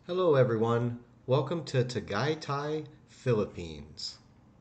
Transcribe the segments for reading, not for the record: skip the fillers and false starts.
Hello everyone, welcome to Tagaytay, Philippines.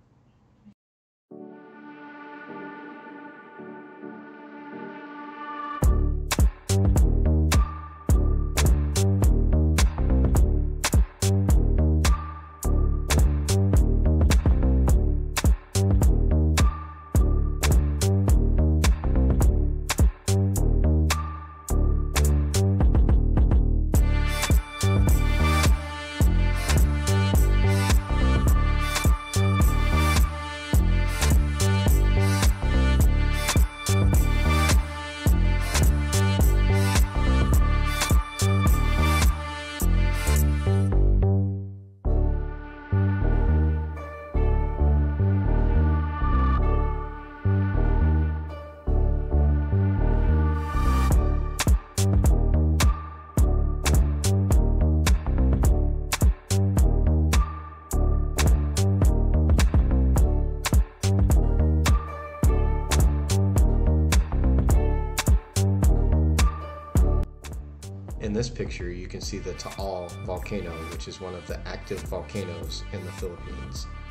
In this picture, you can see the Taal volcano, which is one of the active volcanoes in the Philippines.